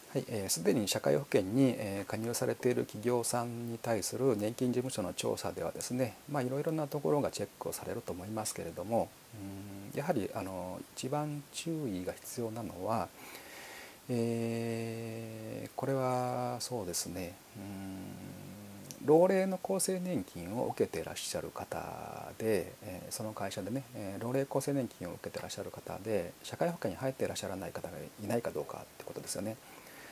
はい、すでに社会保険に加入されている企業さんに対する年金事務所の調査ではですね、いろいろなところがチェックをされると思いますけれども、やはり一番注意が必要なのは、これはそうですね、老齢の厚生年金を受けていらっしゃる方で、その会社でね、老齢厚生年金を受けていらっしゃる方で社会保険に入っていらっしゃらない方がいないかどうかってことですよね。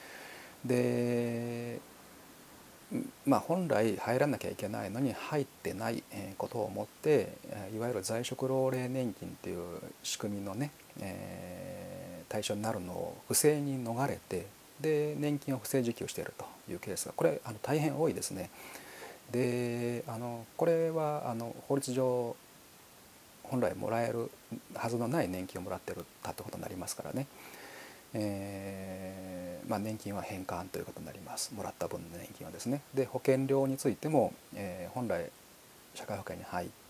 で、本来入らなきゃいけないのに入ってないことをもっていわゆる在職老齢年金っていう仕組みのね、対象になるのを不正に逃れて、で年金を不正受給しているというケースがこれ大変多いですね。でこれは法律上本来もらえるはずのない年金をもらってるたってことになりますからね、年金は返還ということになります。もらった分の年金はですね。で保険料についても、本来社会保険に入って、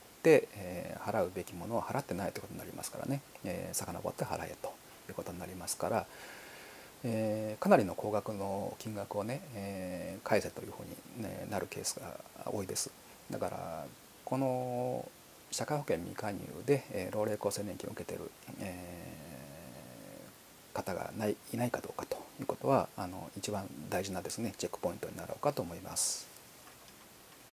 払うべきものを払ってないということになりますからね、遡って払えということになりますから、かなりの高額の金額をね、返せというふうに、なるケースが多いです。だからこの社会保険未加入で、老齢厚生年金を受けている、方がいないかどうかということは一番大事なですねチェックポイントになろうかと思います。